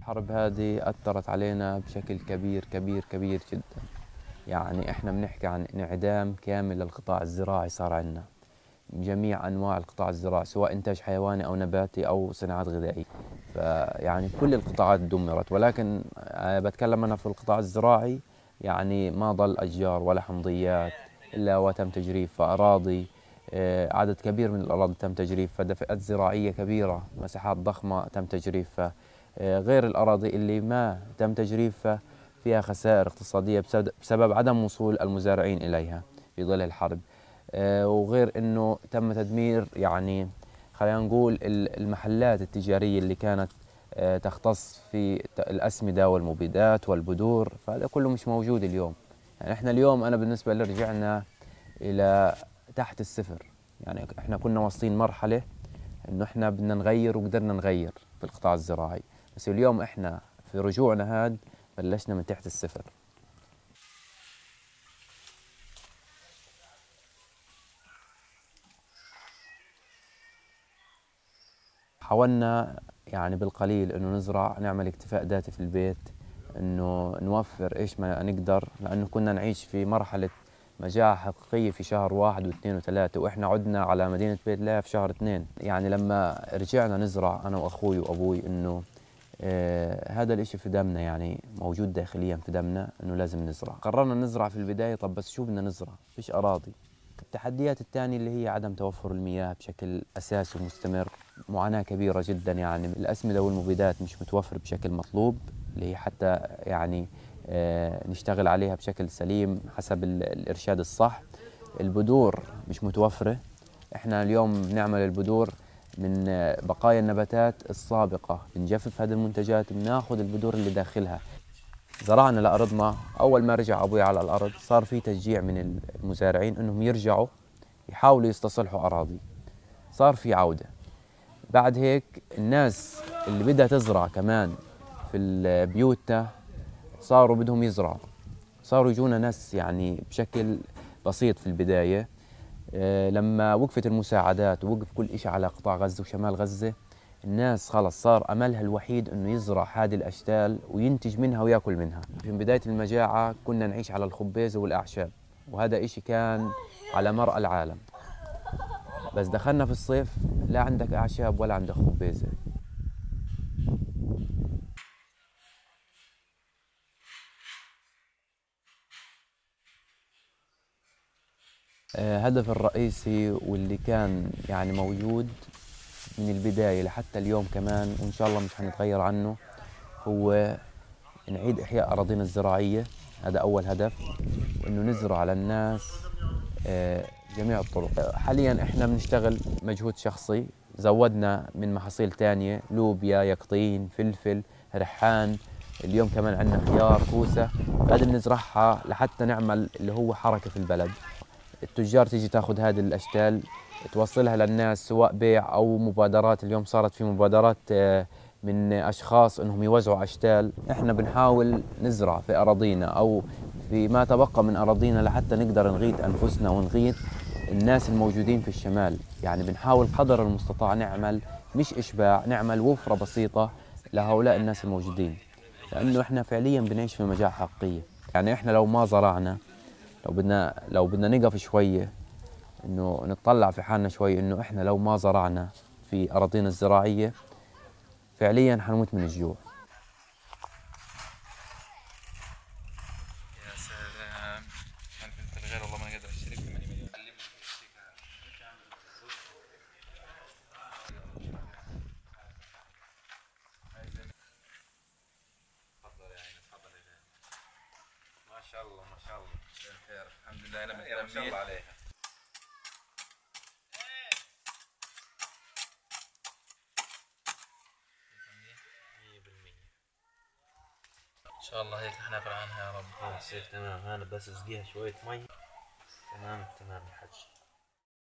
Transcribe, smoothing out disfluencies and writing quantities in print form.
الحرب هذه أثرت علينا بشكل كبير كبير كبير جدا. يعني إحنا بنحكي عن انعدام كامل للقطاع الزراعي صار عندنا، جميع أنواع القطاع الزراعي سواء إنتاج حيواني أو نباتي أو صناعات غذائية. فيعني كل القطاعات دمرت، ولكن بتكلم أنا في القطاع الزراعي. يعني ما ضل أشجار ولا حمضيات إلا وتم تجريفها، أراضي عدد كبير من الأراضي تم تجريفها، دفئات زراعية كبيرة، مساحات ضخمة تم تجريفها، غير الأراضي اللي ما تم تجريفها فيها خسائر اقتصادية بسبب عدم وصول المزارعين إليها في ظل الحرب. وغير أنه تم تدمير، يعني خلينا نقول المحلات التجارية اللي كانت تختص في الأسمدة والمبيدات والبذور، فهذا كله مش موجود اليوم. يعني احنا اليوم أنا بالنسبة لي رجعنا إلى تحت الصفر. يعني احنا كنا واصلين مرحلة إنه احنا بدنا نغير وقدرنا نغير في القطاع الزراعي، بس اليوم احنا في رجوعنا هاد بلشنا من تحت الصفر. حاولنا يعني بالقليل انه نزرع، نعمل اكتفاء ذاتي في البيت، انه نوفر ايش ما نقدر، لانه كنا نعيش في مرحلة مجاعة حقيقية في شهر 1 و2 و3، واحنا عدنا على مدينة بيت الله في شهر 2. يعني لما رجعنا نزرع انا واخوي وابوي، انه هذا الاشي في دمنا، يعني موجود داخليا في دمنا انه لازم نزرع. قررنا نزرع في البداية، طب بس شو بدنا نزرع؟ فيش اراضي. التحديات الثانية اللي هي عدم توفر المياه بشكل أساسي ومستمر، معاناة كبيرة جدا. يعني الأسمدة والمبيدات مش متوفر بشكل مطلوب، اللي هي حتى يعني نشتغل عليها بشكل سليم حسب الإرشاد الصح. البذور مش متوفرة. احنا اليوم بنعمل البذور من بقايا النباتات السابقة، بنجفف هذه المنتجات، بناخذ البذور اللي داخلها. زرعنا لأرضنا. أول ما رجع أبوي على الأرض صار في تشجيع من المزارعين أنهم يرجعوا يحاولوا يستصلحوا أراضي، صار في عودة. بعد هيك الناس اللي بدها تزرع كمان في بيوتنا صاروا بدهم يزرعوا، صاروا يجونا ناس يعني بشكل بسيط في البداية. لما وقفت المساعدات ووقف كل إشي على قطاع غزة وشمال غزة، الناس خلص صار أملها الوحيد أنه يزرع هذه الأشتال وينتج منها ويأكل منها. في بداية المجاعة كنا نعيش على الخبيزة والأعشاب، وهذا إشي كان على مرأى العالم. بس دخلنا في الصيف، لا عندك أعشاب ولا عندك خبيزة. هدف الرئيسي واللي كان يعني موجود من البداية لحتى اليوم كمان، وإن شاء الله مش هنتغير عنه، هو نعيد إحياء أراضينا الزراعية. هذا أول هدف، وإنه نزرع على الناس جميع الطرق. حاليا إحنا بنشتغل مجهود شخصي، زودنا من محاصيل تانية، لوبيا، يقطين، فلفل، ريحان، اليوم كمان عندنا خيار، كوسة. هذه بنزرعها لحتى نعمل اللي هو حركة في البلد. التجار تيجي تاخذ هذه الأشتال توصلها للناس، سواء بيع أو مبادرات. اليوم صارت في مبادرات من أشخاص أنهم يوزعوا أشتال. إحنا بنحاول نزرع في أراضينا أو في ما تبقى من أراضينا لحتى نقدر نغيث أنفسنا ونغيث الناس الموجودين في الشمال. يعني بنحاول قدر المستطاع نعمل مش إشباع، نعمل وفرة بسيطة لهؤلاء الناس الموجودين، لأنه إحنا فعليا بنعيش في مجاعة حقيقية. يعني إحنا لو ما زرعنا، لو بدنا نقف شوية، إنه نطلع في حالنا شوي، إنه إحنا لو ما زرعنا في أراضينا الزراعية فعليا حنموت من الجوع. يا سلام، عارف انت الغير والله ما انا قادر اشترك 8 مليون. تفضل يا عيني، تفضل يا عيني. ما شاء الله ما شاء الله، خير الحمد لله. انا ما شاء الله عليها. ان شاء الله هيك ناكل عنها يا رب. خلاص هيك تمام. انا بس اسقيها شوية مي. تمام تمام يا حج.